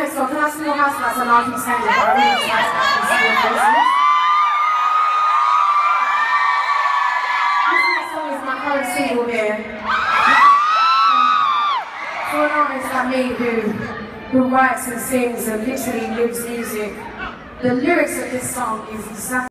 so can I see your house lights and I'll keep standing, but I really just like to actually see your faces. This next song is my current single here. For an artist like me who writes and sings and literally lives music, the lyrics of this song is exactly